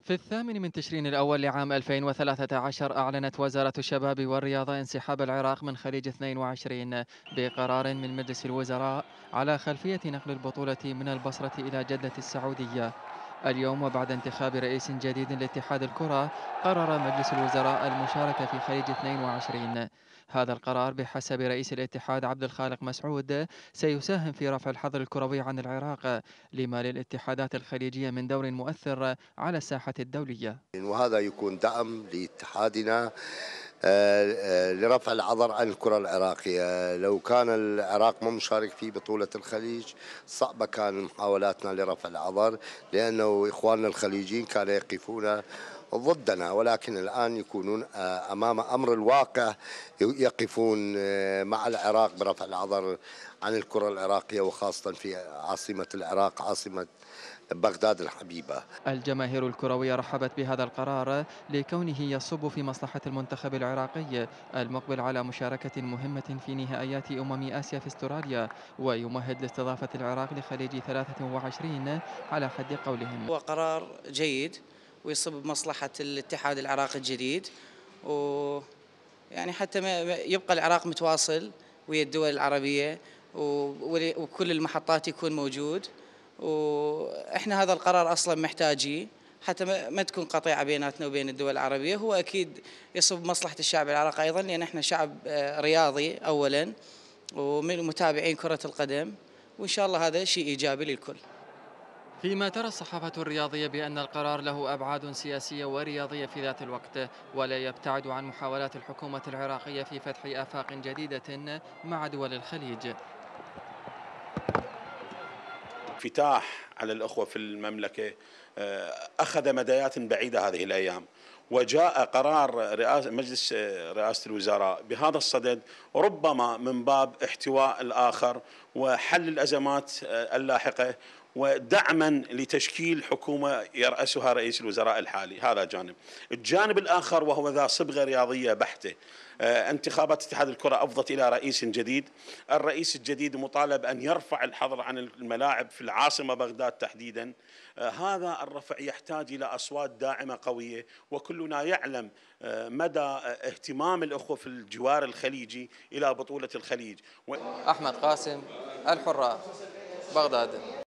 في الثامن من تشرين الأول لعام 2013 أعلنت وزارة الشباب والرياضة انسحاب العراق من خليج 22 بقرار من مجلس الوزراء على خلفية نقل البطولة من البصرة إلى جدة السعودية. اليوم وبعد انتخاب رئيس جديد لاتحاد الكرة قرر مجلس الوزراء المشاركة في خليج 22. هذا القرار بحسب رئيس الاتحاد عبد الخالق مسعود سيساهم في رفع الحظر الكروي عن العراق، لما للاتحادات الخليجية من دور مؤثر على الساحة الدولية. وهذا يكون دعم لاتحادنا لرفع العذر عن الكرة العراقية. لو كان العراق ما مشارك في بطولة الخليج صعبة كان محاولاتنا لرفع العذر، لأنه إخواننا الخليجيين كانوا يقفون ضدنا، ولكن الآن يكونون أمام أمر الواقع، يقفون مع العراق برفع العذر عن الكرة العراقية، وخاصة في عاصمة العراق، عاصمة بغداد الحبيبة. الجماهير الكروية رحبت بهذا القرار لكونه يصب في مصلحة المنتخب العراقي المقبل على مشاركة مهمة في نهائيات آسيا في استراليا، ويمهد لاستضافة العراق لخليج 23 على حد قولهم. هو قرار جيد ويصب بمصلحة الاتحاد العراقي الجديد، ويعني حتى يبقى العراق متواصل ويا الدول العربية وكل المحطات يكون موجود. وإحنا هذا القرار أصلا محتاجيه حتى ما تكون قطيعة بيناتنا وبين الدول العربية. هو أكيد يصب بمصلحة الشعب العراقي أيضا، لأن إحنا شعب رياضي أولا ومن متابعين كرة القدم، وإن شاء الله هذا شيء إيجابي للكل. فيما ترى الصحافة الرياضية بأن القرار له أبعاد سياسية ورياضية في ذات الوقت، ولا يبتعد عن محاولات الحكومة العراقية في فتح آفاق جديدة مع دول الخليج. انفتاح على الأخوة في المملكة أخذ مدايات بعيدة هذه الأيام، وجاء قرار مجلس رئاسة الوزراء بهذا الصدد، ربما من باب احتواء الآخر وحل الأزمات اللاحقة ودعما لتشكيل حكومة يرأسها رئيس الوزراء الحالي. هذا جانب. الجانب الآخر وهو ذا صبغة رياضية بحتة، انتخابات اتحاد الكرة أفضت إلى رئيس جديد. الرئيس الجديد مطالب أن يرفع الحظر عن الملاعب في العاصمة بغداد تحديدا. هذا الرفع يحتاج إلى أصوات داعمة قوية، وكلنا يعلم مدى اهتمام الأخوة في الجوار الخليجي إلى بطولة الخليج. أحمد قاسم، الحرة، بغداد.